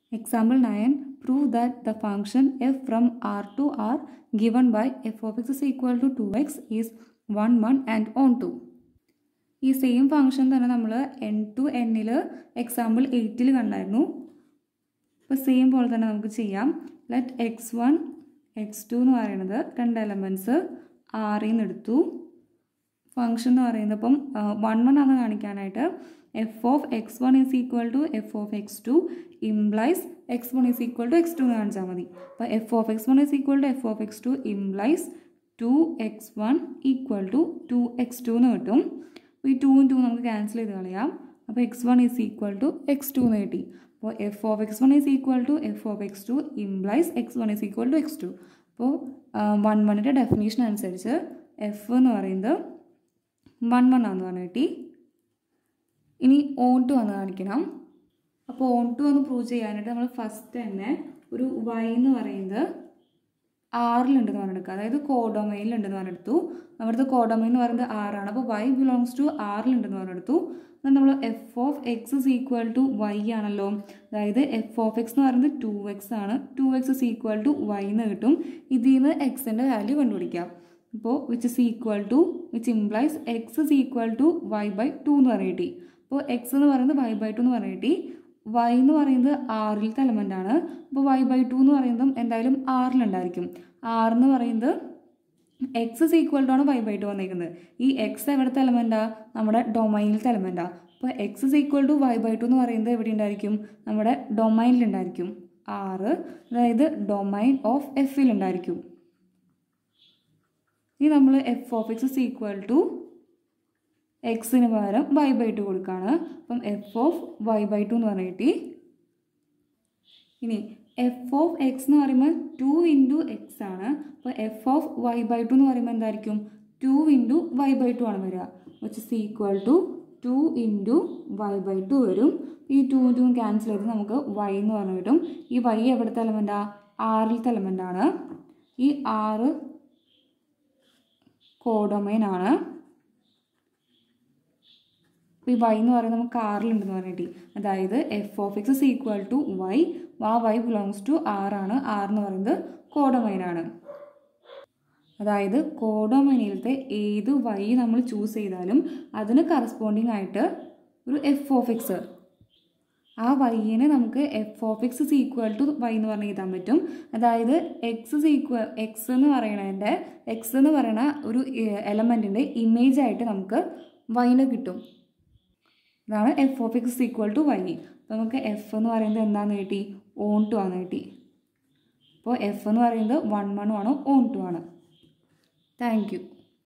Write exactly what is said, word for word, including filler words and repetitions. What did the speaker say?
Example nine. Prove that the function f from R to R given by f of x is equal to two x is one, one and on two. ഈ same function തന്നെ നമ്മൾ N two എന്നിൽ example എയ്റ്റിൽ കണ്ടായിരുന്നു. അപ്പോൾ same പോലെ തന്നെ നമുക്ക് ചെയ്യാം. Let x one x two എന്ന് പറയുന്നത് രണ്ട് എലമെൻറ്റ്സ് ആറിൽ നിന്ന് എടുത്തു. ഫംഗ്ഷൻ എന്ന് പറയുന്നത് ഇപ്പം വൺ വൺ ആണെന്ന് കാണിക്കാനായിട്ട് f of x one is equal to f of x two implies x one is equal to x two എന്ന് കാണിച്ചാൽ മതി. അപ്പോൾ f of x one is equal to f of x two implies two x one equal to two x two എന്ന് കിട്ടും. അപ്പോൾ ഈ ടൂവും to നമുക്ക് ക്യാൻസൽ ചെയ്ത് കളയാം. അപ്പോൾ x one is equal to x two എന്ന് കിട്ടി. അപ്പോൾ f of x one is equal to f of x two implies x one is equal to x two. അപ്പോൾ വൺ വണ്ണിൻ്റെ ഡെഫിനേഷൻ അനുസരിച്ച് എഫ് എന്ന് പറയുന്നത് വൺ വൺ ആണെന്ന് പറഞ്ഞു കിട്ടി. ഇനി ഓൺ ടു എന്ന് കാണിക്കണം. അപ്പോൾ ഓൺ ടു എന്ന് പ്രൂവ് ചെയ്യാനായിട്ട് നമ്മൾ ഫസ്റ്റ് തന്നെ ഒരു വൈ എന്ന് പറയുന്നത് ആറിലുണ്ടെന്ന് പറഞ്ഞെടുക്കുക. അതായത് കോഡൊമൈനിലുണ്ടെന്ന് പറഞ്ഞെടുത്തു. അവിടുത്തെ കോഡൊമൈൻ എന്ന് പറയുന്നത് ആറാണ്. അപ്പോൾ വൈ ബിലോങ്സ് ടു ആറിലുണ്ടെന്ന് പറഞ്ഞെടുത്തു. എന്നാൽ നമ്മൾ f of x is equal to y ആണല്ലോ. അതായത് എഫ് ഓഫ് എക്സ് എന്ന് പറയുന്നത് ടു എക്സ് ആണ്. Two x is equal to y എന്ന് കിട്ടും. ഇതിൽ നിന്ന് എക്സിൻ്റെ വാല്യൂ കണ്ടുപിടിക്കാം. അപ്പോൾ which is equal to which implies x is equal to y by two എന്ന് പറയട്ടി. അപ്പോൾ എക്സ് എന്ന് പറയുന്നത് വൈ ബൈ ടു എന്ന് പറയട്ടി. വൈ എന്ന് പറയുന്നത് ആറിലത്തെ എലമെൻ്റ് ആണ്. അപ്പോൾ വൈ ബൈ ടു എന്ന് പറയുന്നതും എന്തായാലും ആറിലുണ്ടായിരിക്കും. ആറ് എന്ന് പറയുന്നത് എക്സ് ഇസ് ഈക്വൽ ടു ആണ് വൈ ബൈ ടു വന്നിരിക്കുന്നത്. ഈ എക്സ് എവിടുത്തെ എലമെൻറ്റാ? നമ്മുടെ ഡൊമൈനിലത്തെ എലമെൻറ്റാ. അപ്പോൾ x is equal to y by two എന്ന് പറയുന്നത് എവിടെ ഉണ്ടായിരിക്കും? നമ്മുടെ ഡൊമൈനിലുണ്ടായിരിക്കും. ആറ് അതായത് ഡൊമൈൻ ഓഫ് എഫിലുണ്ടായിരിക്കും. ഇനി നമ്മൾ f of x is equal to എക്സിന് പകരം വൈ ബൈ ടു കൊടുക്കുകയാണ്. അപ്പം f of y by two എന്ന് പറഞ്ഞിട്ട് ഇനി എഫ് ഓഫ് എക്സ് എന്ന് പറയുമ്പോൾ ടു ഇൻറ്റു എക്സ് ആണ്. അപ്പോൾ f of y by two എന്ന് പറയുമ്പോൾ എന്തായിരിക്കും? Two into y by two ആണ് വരിക. Which is equal to two into y by two വരും. ഈ ടു ടു ക്യാൻസൽ ചെയ്ത് നമുക്ക് വൈ എന്ന് പറഞ്ഞു കിട്ടും. ഈ വൈ എവിടുത്തെ എലമെൻറ്റാ? ആറിലത്തെ എലമെൻ്റ് ആണ്. ഈ ആറ് കോഡൊമൈൻ ആണ്. അപ്പോൾ ഈ വൈ എന്ന് പറയുന്നത് നമുക്ക് ആറിലുണ്ടെന്ന് പറഞ്ഞിട്ട് അതായത് f of x is equal to y. ആ വൈ ബിലോങ്സ് ടു ആറാണ്. ആർ എന്ന് പറയുന്നത് കോഡൊമൈൻ ആണ്. അതായത് കോഡൊമൈനിലത്തെ ഏത് വൈ നമ്മൾ ചൂസ് ചെയ്താലും അതിന് കറസ്പോണ്ടിങ് ആയിട്ട് ഒരു എഫ് ഓഫ് എക്സ്, ആ വൈനെ നമുക്ക് f of x is equal to y എന്ന് പറഞ്ഞ് എഴുതാൻ പറ്റും. അതായത് എക്സ് ഇസ് ഈക്വൽ എക്സ് എന്ന് പറയണതിൻ്റെ എക്സ് എന്ന് പറയുന്ന ഒരു എലമെൻറ്റിൻ്റെ ഇമേജ് ആയിട്ട് നമുക്ക് വൈനെ കിട്ടും. അതാണ് f of x equal to y. അപ്പോൾ നമുക്ക് എഫ് എന്ന് പറയുന്നത് എന്താണെന്ന് കിട്ടി? ഓൺ ടു ആണ് കിട്ടി. അപ്പോൾ എഫ് എന്ന് പറയുന്നത് വൺ വൺ ആണ്, ഓൺ ടു ആണ്. Thank U.